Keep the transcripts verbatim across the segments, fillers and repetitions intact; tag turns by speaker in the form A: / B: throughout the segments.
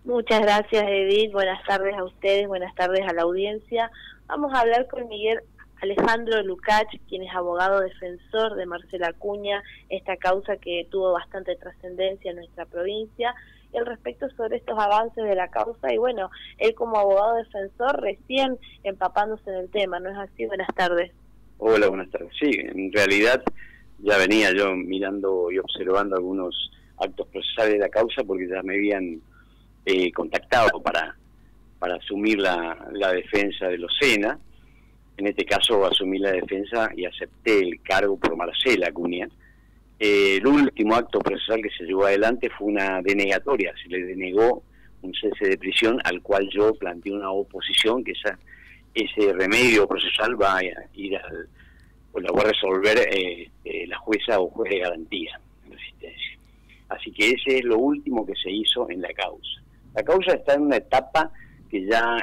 A: Muchas gracias, Edith. Buenas tardes a ustedes, buenas tardes a la audiencia. Vamos a hablar con Miguel Alejandro Lucach, quien es abogado defensor de Marcela Acuña, esta causa que tuvo bastante trascendencia en nuestra provincia, y al respecto sobre estos avances de la causa, y bueno, él como abogado defensor recién empapándose en el tema, ¿no es así? Buenas tardes.
B: Hola, buenas tardes. Sí, en realidad ya venía yo mirando y observando algunos actos procesales de la causa porque ya me habían eh, contactado para, para asumir la, la defensa de los SENA. En este caso asumí la defensa y acepté el cargo por Marcela Acuña. Eh, el último acto procesal que se llevó adelante fue una denegatoria, se le denegó un cese de prisión al cual yo planteé una oposición, que esa, ese remedio procesal va a ir al, o la va a resolver eh, eh, la jueza o juez de garantía de resistencia. Así que ese es lo último que se hizo en la causa. La causa está en una etapa que ya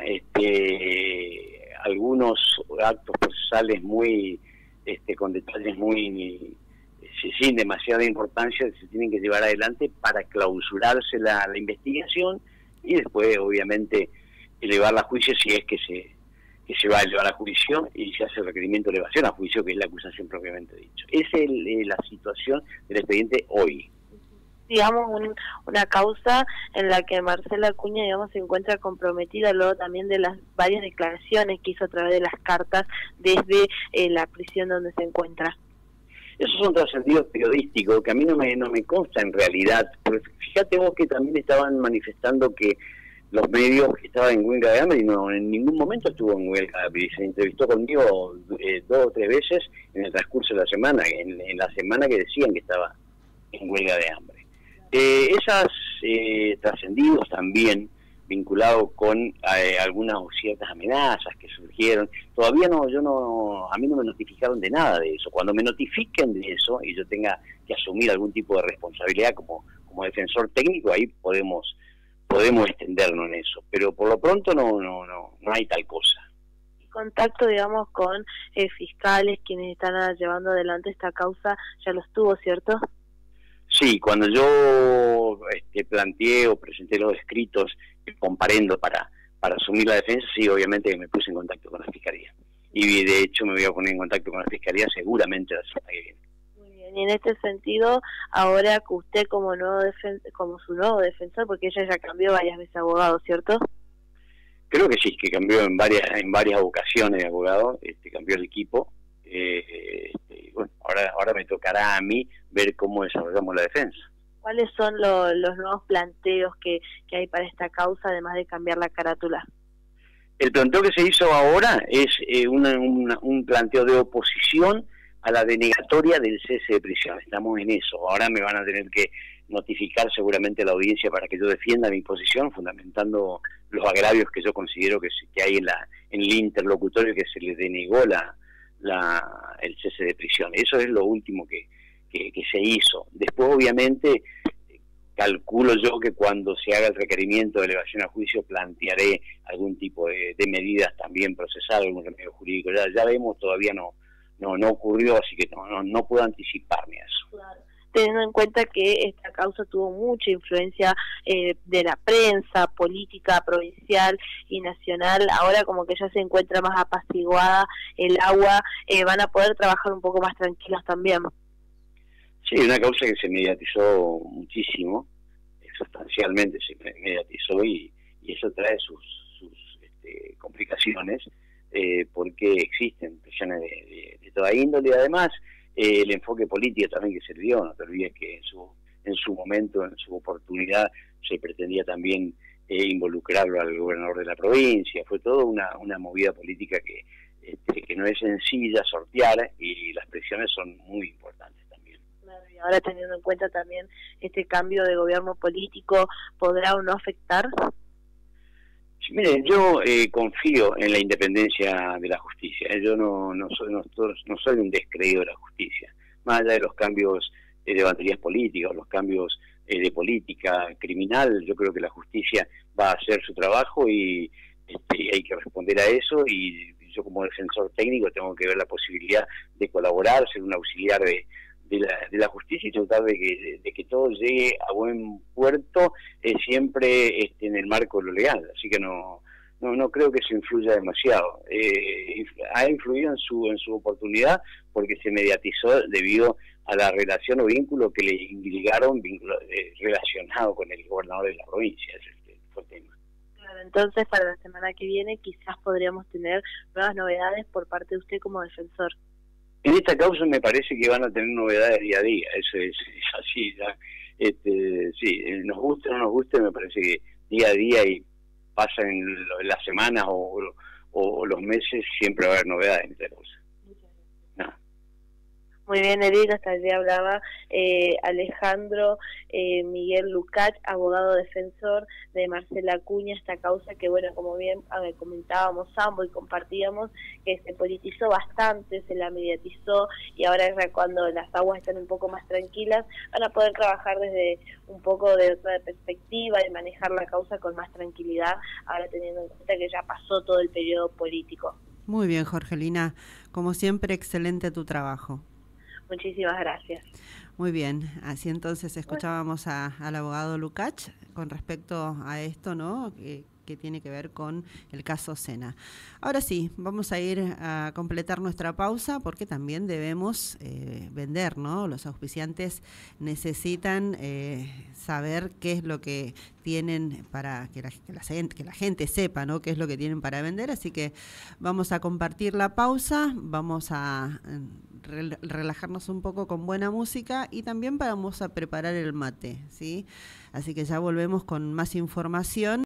B: este, algunos actos procesales muy este, con detalles muy sin demasiada importancia se tienen que llevar adelante para clausurarse la, la investigación y después obviamente elevarla a juicio si es que se que se va a elevar a juicio y se hace el requerimiento de elevación a juicio, que es la acusación propiamente dicho. Esa es el, la situación del expediente hoy.
A: Digamos, un, una causa en la que Marcela Acuña, digamos, se encuentra comprometida luego también de las varias declaraciones que hizo a través de las cartas desde eh, la prisión donde se encuentra.
B: Esos son trascendidos periodísticos que a mí no me, no me consta en realidad. Porque fíjate vos que también estaban manifestando que los medios que estaban en huelga de hambre, y no, en ningún momento estuvo en huelga de hambre. Se entrevistó conmigo eh, dos o tres veces en el transcurso de la semana, en, en la semana que decían que estaba en huelga de hambre. Eh, esas eh, trascendidos también vinculado con eh, algunas o ciertas amenazas que surgieron. Todavía no, yo no, a mí no me notificaron de nada de eso. Cuando me notifiquen de eso y yo tenga que asumir algún tipo de responsabilidad como, como defensor técnico, ahí podemos podemos extendernos en eso. Pero por lo pronto no, no, no, no hay tal cosa.
A: Contacto, digamos, con eh, fiscales quienes están uh, llevando adelante esta causa, ya los tuvo, ¿cierto?
B: Sí, cuando yo este, planteé o presenté los escritos comparendo para, para asumir la defensa, sí, obviamente me puse en contacto con la Fiscalía. Y de hecho me voy a poner en contacto con la Fiscalía seguramente la semana que viene.
A: Muy bien, y en este sentido, ahora que usted como nuevo defen como su nuevo defensor, porque ella ya cambió varias veces abogado, ¿cierto?
B: Creo que sí, que cambió en varias en varias ocasiones de abogado, este, cambió el equipo. Eh, este, bueno, ahora, ahora me tocará a mí ver cómo desarrollamos la defensa.
A: ¿Cuáles son lo, los nuevos planteos que, que hay para esta causa, además de cambiar la carátula?
B: El planteo que se hizo ahora es eh, una, una, un planteo de oposición a la denegatoria del cese de prisión. Estamos en eso. Ahora me van a tener que notificar seguramente a la audiencia para que yo defienda mi posición, fundamentando los agravios que yo considero que, que hay en, la, en el interlocutorio que se le denegó la, la, el cese de prisión. Eso es lo último que, que, que se hizo. Después, obviamente, calculo yo que cuando se haga el requerimiento de elevación a juicio plantearé algún tipo de, de medidas también procesales, algún remedio jurídico. Ya, ya vemos, todavía no no no ocurrió, así que no, no, no puedo anticiparme a eso.
A: Claro. Teniendo en cuenta que esta causa tuvo mucha influencia eh, de la prensa, política provincial y nacional, ahora como que ya se encuentra más apaciguada el agua, eh, van a poder trabajar un poco más tranquilos también.
B: Sí, una causa que se mediatizó muchísimo, sustancialmente se mediatizó y, y eso trae sus, sus este, complicaciones, eh, porque existen presiones de, de, de toda índole y además eh, el enfoque político también que se le dio. No te olvides que en su, en su momento, en su oportunidad, se pretendía también eh, involucrarlo al gobernador de la provincia. Fue toda una, una movida política que, este, que no es sencilla sortear y las presiones son muy importantes también.
A: Claro, y ahora teniendo en cuenta también este cambio de gobierno político, ¿podrá o no afectar?
B: Sí, miren, yo eh, confío en la independencia de la justicia. Yo no, no, soy, no, no soy un descreído de la justicia. Más allá de los cambios eh, de banderías políticas, los cambios eh, de política criminal, yo creo que la justicia va a hacer su trabajo y este, hay que responder a eso, y yo como defensor técnico tengo que ver la posibilidad de colaborar, ser un auxiliar de, de la, de la justicia y tratar de que, de que todo llegue a buen puerto, eh, siempre este, en el marco de lo legal. Así que no no no creo que eso influya demasiado. Eh, ha influido en su en su oportunidad porque se mediatizó debido a la relación o vínculo que le ligaron vínculo, eh, relacionado con el gobernador de la provincia. Ese fue el tema.
A: Claro, entonces para la semana que viene quizás podríamos tener nuevas novedades por parte de usted como defensor.
B: En esta causa me parece que van a tener novedades día a día, eso es, es así, ya. Este, sí, nos guste o no nos guste, me parece que día a día y pasan en las semanas o, o los meses, siempre va a haber novedades en esta causa. No.
A: Muy bien, Edith, hasta allí hablaba eh, Alejandro eh, Miguel Lucach, abogado defensor de Marcela Acuña, esta causa que, bueno, como bien ver, comentábamos ambos y compartíamos, que se politizó bastante, se la mediatizó, y ahora cuando las aguas están un poco más tranquilas, van a poder trabajar desde un poco de otra perspectiva y manejar la causa con más tranquilidad, ahora teniendo en cuenta que ya pasó todo el periodo político.
C: Muy bien, Jorgelina, como siempre, excelente tu trabajo.
A: Muchísimas gracias.
C: Muy bien, así entonces escuchábamos a, al abogado Lucach con respecto a esto, ¿no? Que, que tiene que ver con el caso Sena. Ahora sí, vamos a ir a completar nuestra pausa porque también debemos eh, vender, ¿no? Los auspiciantes necesitan eh, saber qué es lo que tienen para que la, que, la gente, que la gente sepa, ¿no? Qué es lo que tienen para vender, así que vamos a compartir la pausa, vamos a re, relajarnos un poco con buena música y también vamos a preparar el mate, ¿sí? Así que ya volvemos con más información.